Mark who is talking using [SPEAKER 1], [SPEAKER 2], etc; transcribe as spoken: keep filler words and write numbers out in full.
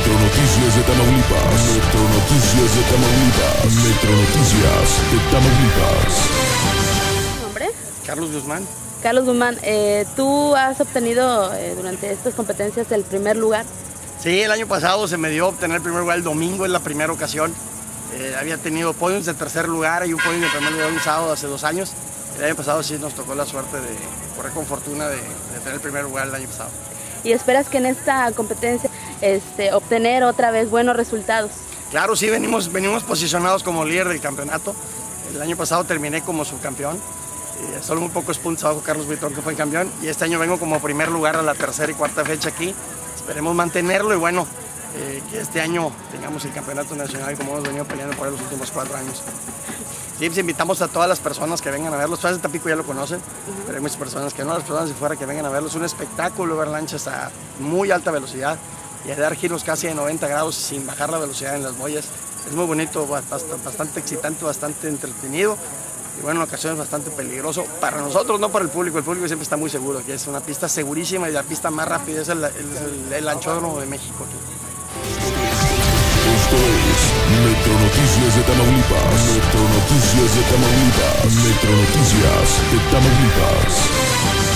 [SPEAKER 1] Metro Noticias de Tamaulipas. Metro Noticias de Tamaulipas. Metro Noticias de Tamaulipas.
[SPEAKER 2] ¿Nombre?
[SPEAKER 3] Carlos Guzmán.
[SPEAKER 2] Carlos Guzmán, eh, ¿tú has obtenido eh, durante estas competencias el primer lugar?
[SPEAKER 3] Sí, el año pasado se me dio obtener el primer lugar el domingo, es la primera ocasión. Eh, había tenido podiums de tercer lugar y un podium de primer lugar un sábado hace dos años. El año pasado sí nos tocó la suerte de correr con fortuna de, de tener el primer lugar el año pasado.
[SPEAKER 2] ¿Y esperas que en esta competencia este, obtener otra vez buenos resultados?
[SPEAKER 3] Claro, sí, venimos, venimos posicionados como líder del campeonato. El año pasado terminé como subcampeón. Eh, solo muy pocos puntos abajo Carlos Buitrón, que fue el campeón. Y este año vengo como primer lugar a la tercera y cuarta fecha aquí. Esperemos mantenerlo y bueno, eh, que este año tengamos el campeonato nacional como hemos venido peleando por los últimos cuatro años. Sí, pues invitamos a todas las personas que vengan a verlos. Los fans de Tampico ya lo conocen, uh-huh. Pero hay muchas personas que no, las personas de fuera que vengan a verlos. Es un espectáculo ver lanchas a muy alta velocidad y a dar giros casi de noventa grados sin bajar la velocidad en las boyas. Es muy bonito, bastante, bastante excitante, bastante entretenido. Y bueno, en ocasiones bastante peligroso para nosotros, no para el público. El público siempre está muy seguro, que es una pista segurísima y la pista más rápida es el, el, el, el anchódromo de México.
[SPEAKER 1] Esto es Metro Noticias de Tamaulipas. Metro Noticias de Tamaulipas. Metro Noticias de Tamaulipas.